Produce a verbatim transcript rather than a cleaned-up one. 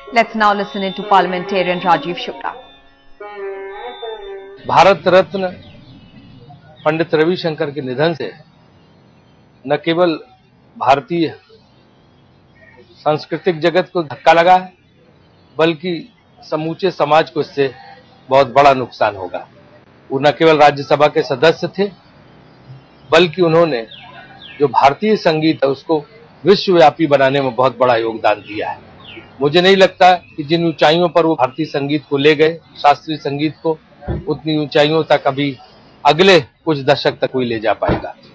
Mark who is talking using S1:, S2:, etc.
S1: Let's now listen into parliamentarian Rajiv Shukla.
S2: Bharat Ratna Pandit Ravishankar के निधन से न केवल भारतीय सांस्कृतिक जगत को धक्का लगा है, बल्कि समूचे समाज को इससे बहुत बड़ा नुकसान होगा। वो न केवल राज्यसभा के सदस्य थे, बल्कि उन्होंने जो भारतीय संगीत है उसको विश्वव्यापी बनाने में बहुत बड़ा योगदान दिया है। मुझे नहीं लगता कि जिन ऊंचाइयों पर वो भारतीय संगीत को ले गए, शास्त्रीय संगीत को, उतनी ऊंचाइयों तक अभी अगले कुछ दशक तक कोई ले जा पाएगा।